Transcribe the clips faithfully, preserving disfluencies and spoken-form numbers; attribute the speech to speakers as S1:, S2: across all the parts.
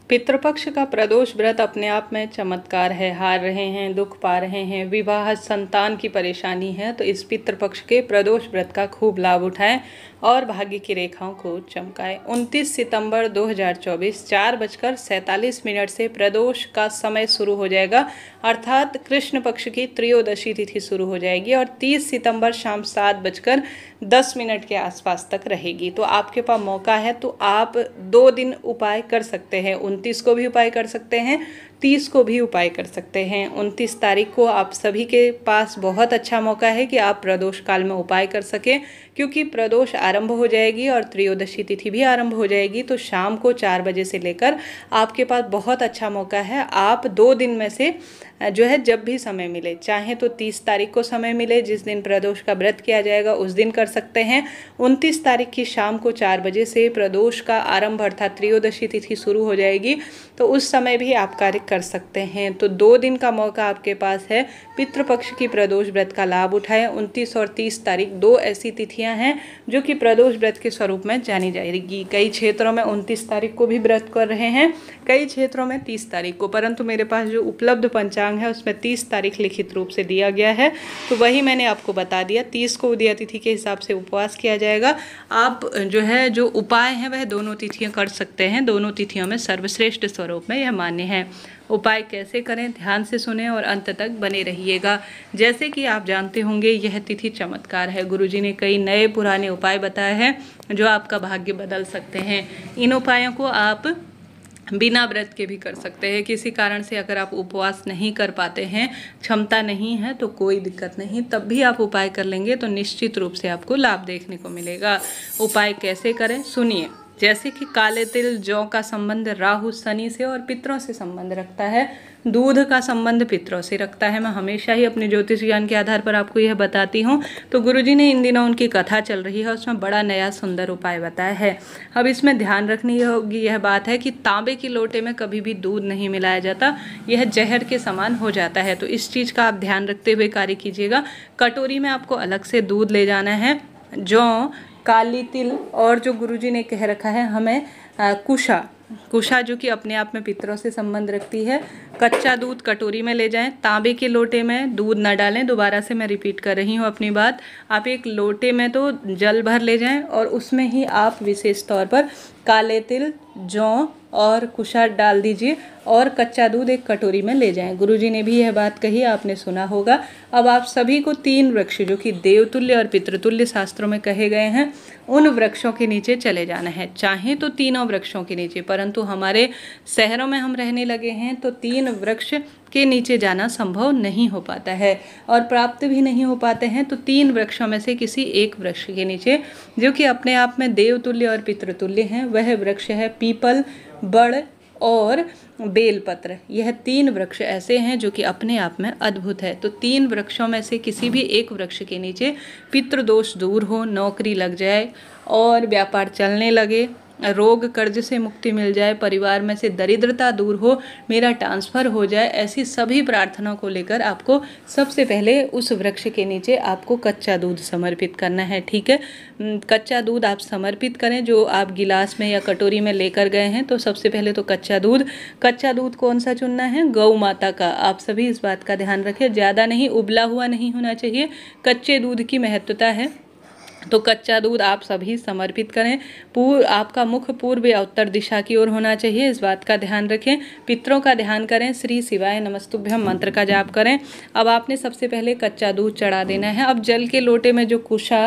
S1: पितृपक्ष का प्रदोष व्रत अपने आप में चमत्कार है। हार रहे हैं, दुख पा रहे हैं, विवाह संतान की परेशानी है, तो इस पितृपक्ष के प्रदोष व्रत का खूब लाभ उठाएं और भाग्य की रेखाओं को चमकाएं। उनतीस सितंबर दो हज़ार चौबीस चार बजकर सैंतालीस मिनट से प्रदोष का समय शुरू हो जाएगा, अर्थात कृष्ण पक्ष की त्रयोदशी तिथि शुरू हो जाएगी और तीस सितंबर शाम सात बजकर दस मिनट के आसपास तक रहेगी। तो आपके पास मौका है, तो आप दो दिन उपाय कर सकते हैं। उनतीस को भी उपाय कर सकते हैं, तीस को भी उपाय कर सकते हैं। उनतीस तारीख को आप सभी के पास बहुत अच्छा मौका है कि आप प्रदोष काल में उपाय कर सकें, क्योंकि प्रदोष आरंभ हो जाएगी और त्रयोदशी तिथि भी आरंभ हो जाएगी। तो शाम को चार बजे से लेकर आपके पास बहुत अच्छा मौका है। आप दो दिन में से जो है जब भी समय मिले, चाहे तो तीस तारीख को समय मिले जिस दिन प्रदोष का व्रत किया जाएगा उस दिन कर सकते हैं। उनतीस तारीख की शाम को चार बजे से प्रदोष का आरंभ अर्थात त्रयोदशी तिथि शुरू हो जाएगी, तो उस समय भी आप कार्य कर सकते हैं। तो दो दिन का मौका आपके पास है। पितृपक्ष की प्रदोष व्रत का लाभ उठाएं। उनतीस और तीस तारीख दो ऐसी तिथियां हैं जो कि प्रदोष व्रत के स्वरूप में जानी जाएगी। कई क्षेत्रों में उनतीस तारीख को भी व्रत कर रहे हैं, कई क्षेत्रों में तीस तारीख को, परंतु मेरे पास जो उपलब्ध पंचांग है उसमें तीस तारीख लिखित रूप से दिया गया है, तो वही मैंने आपको बता दिया। तीस को उदया तिथि के हिसाब से उपवास किया जाएगा। आप जो है जो उपाय हैं वह दोनों तिथियां कर सकते हैं। दोनों तिथियों में सर्वश्रेष्ठ स्वरूप में यह मान्य है। उपाय कैसे करें, ध्यान से सुने और अंत तक बने रहिएगा। जैसे कि आप जानते होंगे यह तिथि चमत्कार है। गुरुजी ने कई नए पुराने उपाय बताए हैं जो आपका भाग्य बदल सकते हैं। इन उपायों को आप बिना व्रत के भी कर सकते हैं। किसी कारण से अगर आप उपवास नहीं कर पाते हैं, क्षमता नहीं है, तो कोई दिक्कत नहीं, तब भी आप उपाय कर लेंगे तो निश्चित रूप से आपको लाभ देखने को मिलेगा। उपाय कैसे करें सुनिए। जैसे कि काले तिल, जौ का संबंध राहु शनि से और पितरों से संबंध रखता है। दूध का संबंध पितरों से रखता है। मैं हमेशा ही अपने ज्योतिष ज्ञान के आधार पर आपको यह बताती हूँ। तो गुरुजी ने इन दिनों उनकी कथा चल रही है, उसमें बड़ा नया सुंदर उपाय बताया है। अब इसमें ध्यान रखनी होगी यह बात है कि तांबे की लोटे में कभी भी दूध नहीं मिलाया जाता, यह जहर के समान हो जाता है। तो इस चीज़ का आप ध्यान रखते हुए कार्य कीजिएगा। कटोरी में आपको अलग से दूध ले जाना है। जौ, काली तिल और जो गुरुजी ने कह रखा है हमें आ, कुशा कुशा जो कि अपने आप में पितरों से संबंध रखती है। कच्चा दूध कटोरी में ले जाएं। तांबे के लोटे में दूध न डालें। दोबारा से मैं रिपीट कर रही हूँ अपनी बात। आप एक लोटे में तो जल भर ले जाएं और उसमें ही आप विशेष तौर पर काले तिल, जौ और कुशा डाल दीजिए और कच्चा दूध एक कटोरी में ले जाएं। गुरुजी ने भी यह बात कही, आपने सुना होगा। अब आप सभी को तीन वृक्ष जो कि देवतुल्य और पितृतुल्य शास्त्रों में कहे गए हैं, उन वृक्षों के नीचे चले जाना है। चाहे तो तीनों वृक्षों के नीचे, परंतु हमारे शहरों में हम रहने लगे हैं तो तीन वृक्ष के नीचे जाना संभव नहीं हो पाता है और प्राप्त भी नहीं हो पाते हैं। तो तीन वृक्षों में से किसी एक वृक्ष के नीचे जो कि अपने आप में देवतुल्य और पितृतुल्य हैं, वह वृक्ष है पीपल, बड़ और बेलपत्र। यह तीन वृक्ष ऐसे हैं जो कि अपने आप में अद्भुत है। तो तीन वृक्षों में से किसी भी एक वृक्ष के नीचे पितृदोष दूर हो, नौकरी लग जाए और व्यापार चलने लगे, रोग कर्ज से मुक्ति मिल जाए, परिवार में से दरिद्रता दूर हो, मेरा ट्रांसफ़र हो जाए, ऐसी सभी प्रार्थनाओं को लेकर आपको सबसे पहले उस वृक्ष के नीचे आपको कच्चा दूध समर्पित करना है। ठीक है, कच्चा दूध आप समर्पित करें जो आप गिलास में या कटोरी में लेकर गए हैं। तो सबसे पहले तो कच्चा दूध कच्चा दूध कौन सा चुनना है? गौ माता का। आप सभी इस बात का ध्यान रखें, ज़्यादा नहीं, उबला हुआ नहीं होना चाहिए। कच्चे दूध की महत्वता है, तो कच्चा दूध आप सभी समर्पित करें। पूर्व आपका मुख पूर्व या उत्तर दिशा की ओर होना चाहिए, इस बात का ध्यान रखें। पितरों का ध्यान करें। श्री शिवाय नमस्तुभ्यम मंत्र का जाप करें। अब आपने सबसे पहले कच्चा दूध चढ़ा देना है। अब जल के लोटे में जो कुशा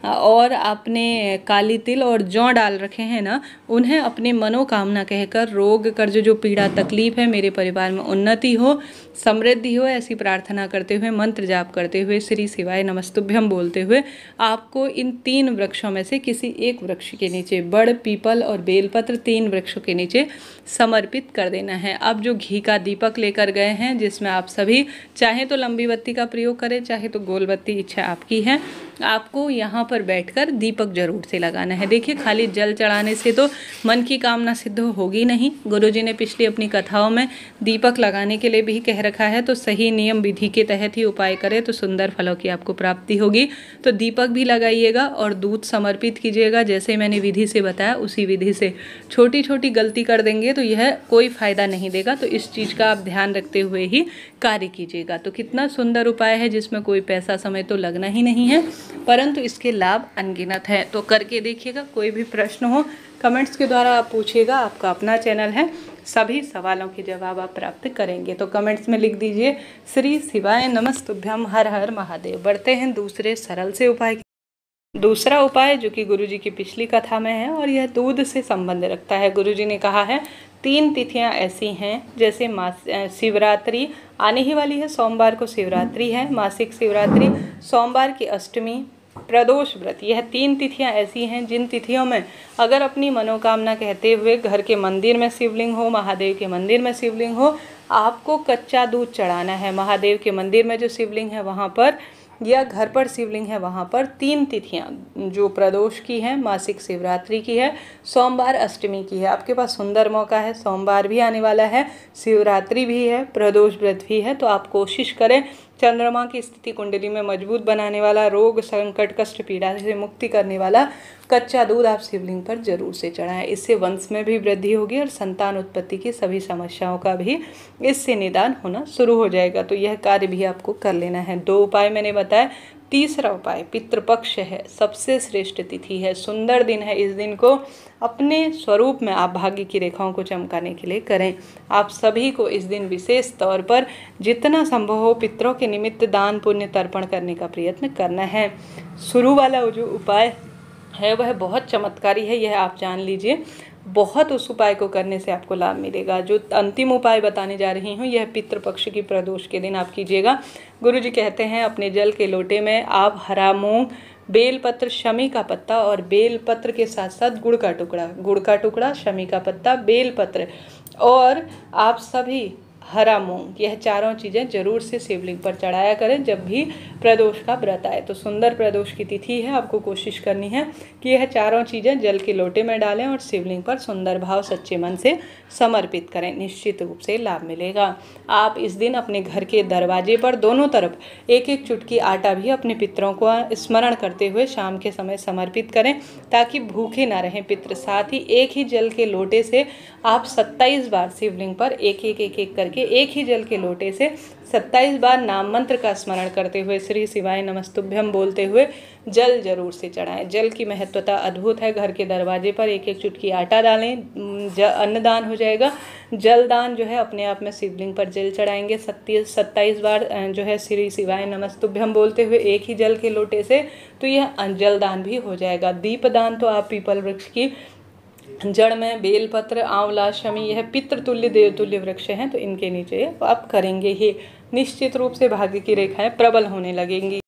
S1: और आपने काली तिल और जौ डाल रखे हैं ना, उन्हें अपनी मनोकामना कहकर रोग कर्ज जो पीड़ा तकलीफ है, मेरे परिवार में उन्नति हो, समृद्धि हो, ऐसी प्रार्थना करते हुए मंत्र जाप करते हुए श्री शिवाय नमस्तुभ्यम बोलते हुए आपको इन तीन वृक्षों में से किसी एक वृक्ष के नीचे, बड़, पीपल और बेलपत्र, तीन वृक्षों के नीचे समर्पित कर देना है। अब जो घी का दीपक लेकर गए हैं, जिसमें आप सभी चाहे तो लंबी बत्ती का प्रयोग करें, चाहे तो गोल बत्ती, इच्छा आपकी है, आपको यहाँ पर बैठकर दीपक जरूर से लगाना है। देखिए, खाली जल चढ़ाने से तो मन की कामना सिद्ध होगी नहीं। गुरुजी ने पिछली अपनी कथाओं में दीपक लगाने के लिए भी कह रखा है, तो सही नियम विधि के तहत ही उपाय करें तो सुंदर फलों की आपको प्राप्ति होगी। तो दीपक भी लगाइएगा और दूध समर्पित कीजिएगा, जैसे मैंने विधि से बताया उसी विधि से। छोटी छोटी गलती कर देंगे तो यह कोई फायदा नहीं देगा, तो इस चीज़ का आप ध्यान रखते हुए ही कार्य कीजिएगा। तो कितना सुंदर उपाय है, जिसमें कोई पैसा समय तो लगना ही नहीं है, परंतु इसके लाभ अनगिनत है। तो करके देखिएगा। कोई भी प्रश्न हो कमेंट्स के द्वारा आप पूछिएगा, आपका अपना चैनल है, सभी सवालों के जवाब आप प्राप्त करेंगे। तो कमेंट्स में लिख दीजिए श्री शिवाय नमस्तुभ्यम, हर हर महादेव। बढ़ते हैं दूसरे सरल से उपाय। दूसरा उपाय जो कि गुरुजी की पिछली कथा में है और यह दूध से संबंध रखता है। गुरुजी ने कहा है तीन तिथियां ऐसी हैं, जैसे मास शिवरात्रि आने ही वाली है, सोमवार को शिवरात्रि है, मासिक शिवरात्रि, सोमवार की अष्टमी, प्रदोष व्रत। यह तीन तिथियां ऐसी हैं जिन तिथियों में अगर अपनी मनोकामना कहते हुए घर के मंदिर में शिवलिंग हो, महादेव के मंदिर में शिवलिंग हो, आपको कच्चा दूध चढ़ाना है। महादेव के मंदिर में जो शिवलिंग है वहाँ पर, या घर पर शिवलिंग है वहाँ पर, तीन तिथियाँ जो प्रदोष की हैं, मासिक शिवरात्रि की है, सोमवार अष्टमी की है। आपके पास सुंदर मौका है, सोमवार भी आने वाला है, शिवरात्रि भी है, प्रदोष व्रत भी है। तो आप कोशिश करें चंद्रमा की स्थिति कुंडली में मजबूत बनाने वाला, रोग संकट कष्ट पीड़ा से मुक्ति करने वाला कच्चा दूध आप शिवलिंग पर जरूर से चढ़ाएं। इससे वंश में भी वृद्धि होगी और संतान उत्पत्ति की सभी समस्याओं का भी इससे निदान होना शुरू हो जाएगा। तो यह कार्य भी आपको कर लेना है। दो उपाय मैंने बताया। तीसरा उपाय पितृपक्ष है, सबसे श्रेष्ठ तिथि है, सुंदर दिन है। इस दिन को अपने स्वरूप में आप भाग्य की रेखाओं को चमकाने के लिए करें। आप सभी को इस दिन विशेष तौर पर जितना संभव हो पितरों के निमित्त दान पुण्य तर्पण करने का प्रयत्न करना है। शुरू वाला जो उपाय है वह बहुत चमत्कारी है, यह आप जान लीजिए। बहुत उस उपाय को करने से आपको लाभ मिलेगा। जो अंतिम उपाय बताने जा रही हूँ यह पितृपक्ष की प्रदोष के दिन आप कीजिएगा। गुरुजी कहते हैं अपने जल के लोटे में आप हरा मूंग, बेलपत्र, शमी का पत्ता और बेलपत्र के साथ साथ गुड़ का टुकड़ा, गुड़ का टुकड़ा, शमी का पत्ता, बेलपत्र और आप सभी हरा मूंग, यह चारों चीज़ें जरूर से शिवलिंग पर चढ़ाया करें जब भी प्रदोष का व्रत आए। तो सुंदर प्रदोष की तिथि है, आपको कोशिश करनी है कि यह चारों चीज़ें जल के लोटे में डालें और शिवलिंग पर सुंदर भाव सच्चे मन से समर्पित करें। निश्चित रूप से लाभ मिलेगा। आप इस दिन अपने घर के दरवाजे पर दोनों तरफ एक एक चुटकी आटा भी अपने पितरों को स्मरण करते हुए शाम के समय समर्पित करें, ताकि भूखे ना रहें पितर। साथ ही एक ही जल के लोटे से आप सत्ताईस बार शिवलिंग पर एक एक एक एक करके एक ही जल के लोटे से सत्ताईस बार नाम मंत्र का स्मरण करते हुए श्री शिवाय नमस्तुभ्यम बोलते हुए जल जरूर से चढ़ाएं। जल की महत्वता अद्भुत है। घर के दरवाजे पर एक एक चुटकी आटा डालें, अन्नदान हो जाएगा। जलदान जो है अपने आप में शिवलिंग पर जल चढ़ाएंगे सत्तीस सत्ताईस बार जो है श्री शिवाय नमस्तुभ्यम बोलते हुए एक ही जल के लोटे से, तो यह जलदान भी हो जाएगा। दीपदान तो आप पीपल वृक्ष की जड़ में बेलपत्र, आंवला, शमी, यह पितृतुल्य देवतुल्य वृक्ष हैं, तो इनके नीचे आप करेंगे ही। निश्चित रूप से भाग्य की रेखाएं प्रबल होने लगेंगी।